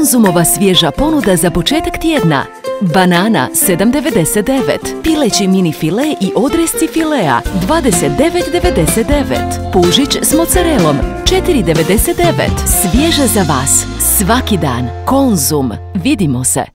Konzumova svježa ponuda za početak tjedna. Banana 7,99, pileći mini file i odresci filea 29,99, pužić s mozzarellom 4,99. Svježe za vas svaki dan. Konzum. Vidimo se.